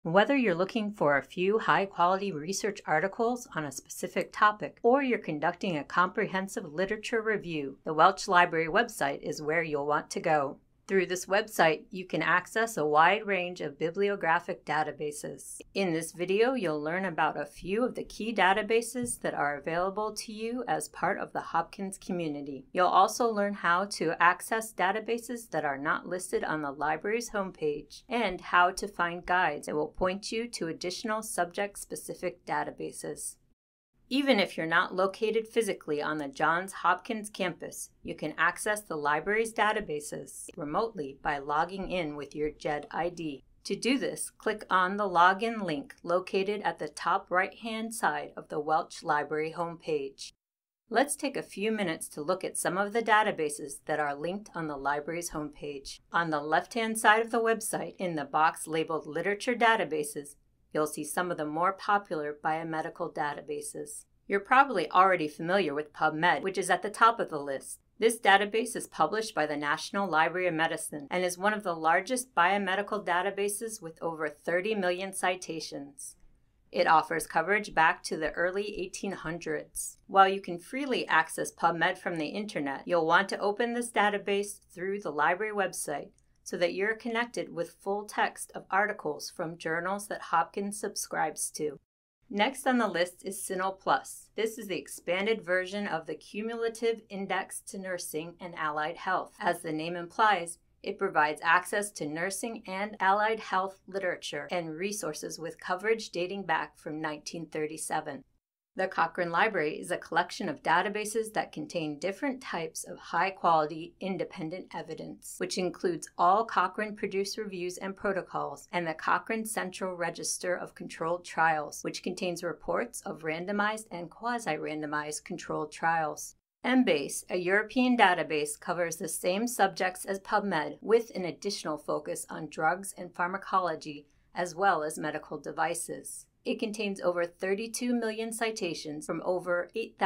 Whether you're looking for a few high-quality research articles on a specific topic, or you're conducting a comprehensive literature review, the Welch Library website is where you'll want to go. Through this website, you can access a wide range of bibliographic databases. In this video, you'll learn about a few of the key databases that are available to you as part of the Hopkins community. You'll also learn how to access databases that are not listed on the library's homepage, and how to find guides that will point you to additional subject-specific databases. Even if you're not located physically on the Johns Hopkins campus, you can access the library's databases remotely by logging in with your JED ID. To do this, click on the login link located at the top right-hand side of the Welch Library homepage. Let's take a few minutes to look at some of the databases that are linked on the library's homepage. On the left-hand side of the website, in the box labeled Literature Databases, you'll see some of the more popular biomedical databases. You're probably already familiar with PubMed, which is at the top of the list. This database is published by the National Library of Medicine and is one of the largest biomedical databases with over 30 million citations. It offers coverage back to the early 1800s. While you can freely access PubMed from the internet, you'll want to open this database through the library website, so that you're connected with full text of articles from journals that Hopkins subscribes to. Next on the list is CINAHL Plus. This is the expanded version of the Cumulative Index to Nursing and Allied Health. As the name implies, it provides access to nursing and allied health literature and resources with coverage dating back from 1937. The Cochrane Library is a collection of databases that contain different types of high-quality, independent evidence, which includes all Cochrane-produced reviews and protocols, and the Cochrane Central Register of Controlled Trials, which contains reports of randomized and quasi-randomized controlled trials. Embase, a European database, covers the same subjects as PubMed, with an additional focus on drugs and pharmacology, as well as medical devices. It contains over 32 million citations from over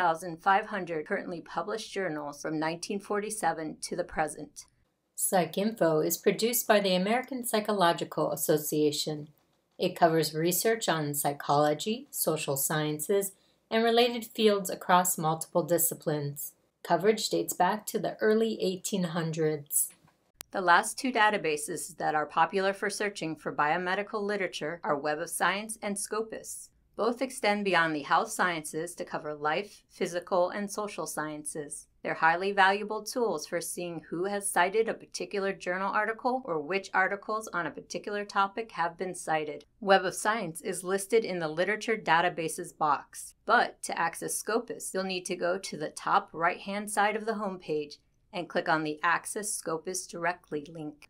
8,500 currently published journals from 1947 to the present. PsycInfo is produced by the American Psychological Association. It covers research on psychology, social sciences, and related fields across multiple disciplines. Coverage dates back to the early 1800s. The last two databases that are popular for searching for biomedical literature are Web of Science and Scopus. Both extend beyond the health sciences to cover life, physical, and social sciences. They're highly valuable tools for seeing who has cited a particular journal article or which articles on a particular topic have been cited. Web of Science is listed in the Literature Databases box, but to access Scopus, you'll need to go to the top right-hand side of the homepage and click on the Access Scopus Directly link.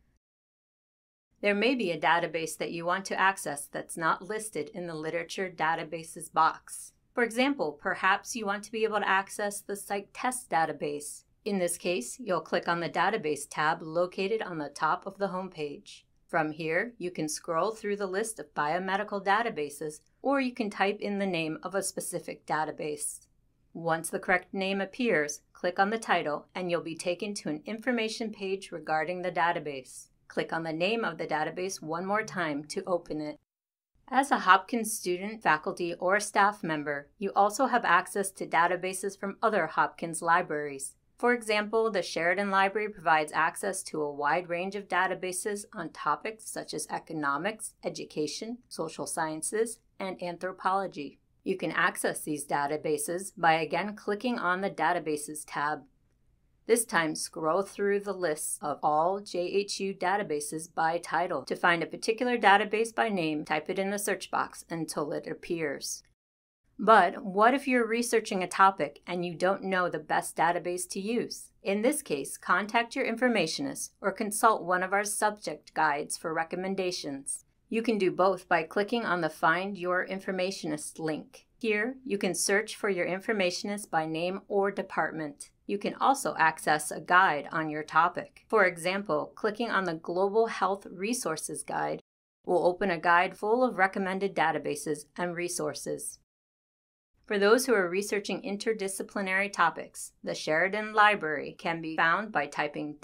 There may be a database that you want to access that's not listed in the Literature Databases box. For example, perhaps you want to be able to access the PsycTest database. In this case, you'll click on the Database tab located on the top of the homepage. From here, you can scroll through the list of biomedical databases, or you can type in the name of a specific database. Once the correct name appears, click on the title and you'll be taken to an information page regarding the database. Click on the name of the database one more time to open it. As a Hopkins student, faculty, or staff member, you also have access to databases from other Hopkins libraries. For example, the Sheridan Library provides access to a wide range of databases on topics such as economics, education, social sciences, and anthropology. You can access these databases by again clicking on the Databases tab. This time, scroll through the lists of all JHU databases by title. To find a particular database by name, type it in the search box until it appears. But what if you're researching a topic and you don't know the best database to use? In this case, contact your informationist or consult one of our subject guides for recommendations. You can do both by clicking on the Find Your Informationist link. Here, you can search for your informationist by name or department. You can also access a guide on your topic. For example, clicking on the Global Health Resources Guide will open a guide full of recommended databases and resources. For those who are researching interdisciplinary topics, the Sheridan Library can be found by typing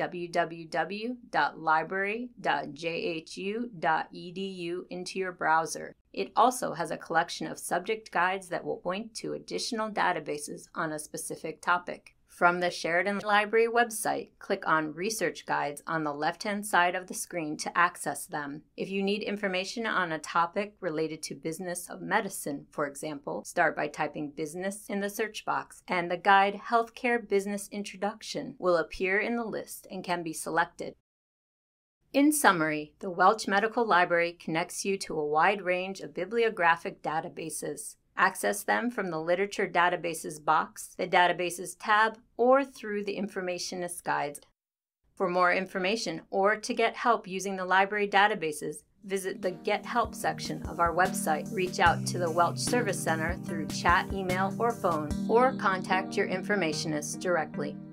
www.library.jhu.edu into your browser. It also has a collection of subject guides that will point to additional databases on a specific topic. From the Sheridan Library website, click on Research Guides on the left-hand side of the screen to access them. If you need information on a topic related to business of medicine, for example, start by typing business in the search box, and the guide Healthcare Business Introduction will appear in the list and can be selected. In summary, the Welch Medical Library connects you to a wide range of bibliographic databases. Access them from the Literature Databases box, the Databases tab, or through the Informationist Guides. For more information or to get help using the library databases, visit the Get Help section of our website. Reach out to the Welch Service Center through chat, email, or phone, or contact your informationist directly.